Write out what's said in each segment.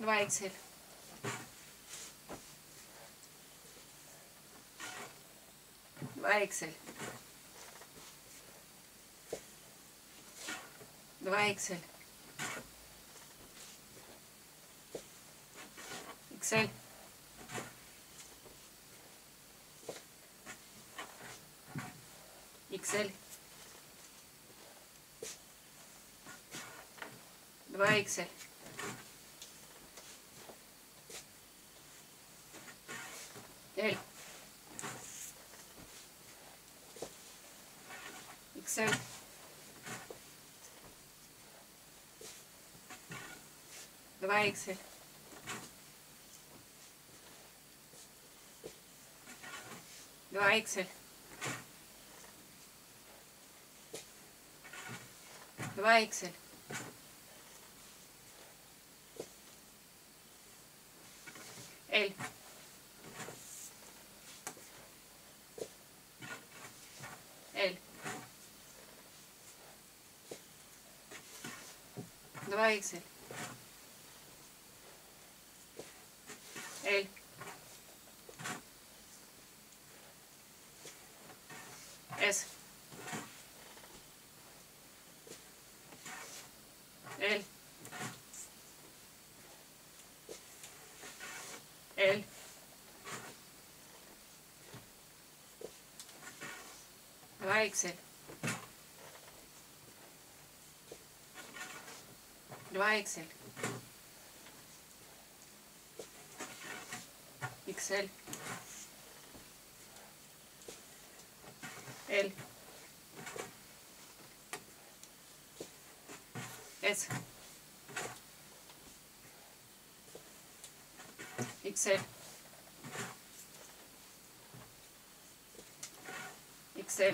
2 Excel. 2 Excel. 2 Excel. Excel. Excel. 2 Excel. L. Excel. Два Excel. Два Excel. Два Excel. L. L. 2 Excel. L. S. L. L. Два Excel. 2 Excel. Excel. L. S. Excel. Excel.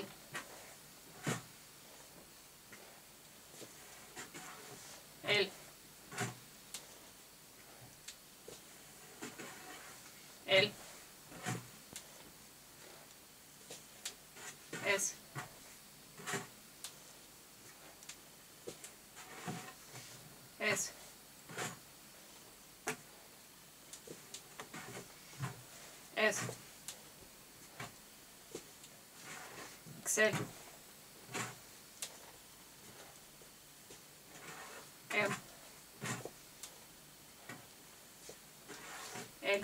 L. L. S. S. S. Excel. M. L.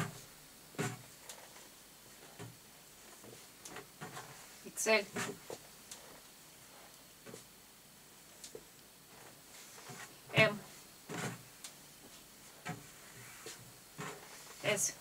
Excel. M. S.